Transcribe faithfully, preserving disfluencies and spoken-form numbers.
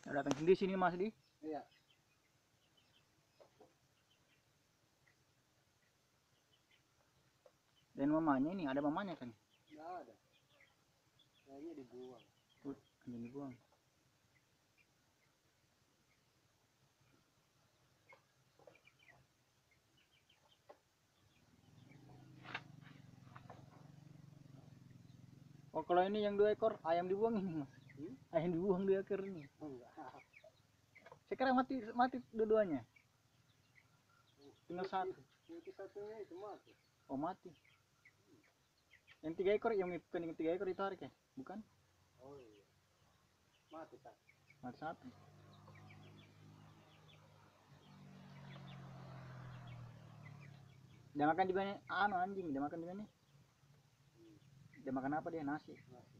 Datang sendiri sini Mas di. Iya. Dan mamanya ini ada mamanya kan? Nggak ada. Kayaknya dibuang. Uh, anjing dibuang. Oh kalau ini yang dua ekor ayam dibuang ini Mas. Hmm? Ayam dibuang dua ekor ini. Enggak. Sekarang mati mati dua-duanya. Tinggal satu. Yang satunya itu mati. Oh mati. Yang tiga ekor yang yang tiga ekor ditarik ya? Bukan? Oh iya. Mati satu. Mati satu. Dia makan juga nih, anu anjing, dia makan juga nih. Dia makan apa dia? Nasi. Nasi.